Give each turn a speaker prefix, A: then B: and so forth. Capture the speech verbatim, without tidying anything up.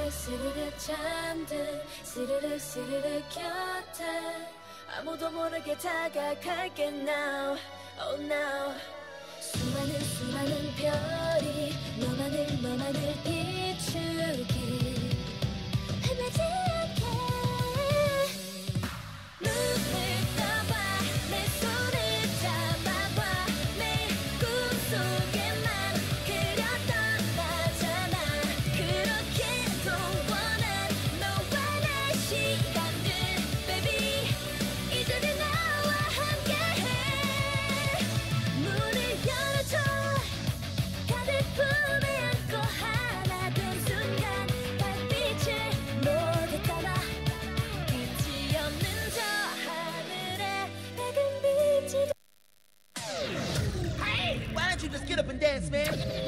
A: 스르륵 스르륵 잠든 스르륵 스르륵 곁에 아무도 모르게 다가갈게 now oh now 수많은 수많은 별이 너만을 너만을 비추길 헤매지 않게 눈을 떠봐 내 손을 잡아봐 내 꿈속에만 그렸던 나잖아 그렇게도 원한 너와 내 시간들 baby 이제는 나와 함께해 문을 열어줘 가득 품에 안고 하나 된 순간 달빛을 모두 담아 끝이 없는 저 하늘에 밝은 빛이
B: Hey, why don't you just get up and dance, man?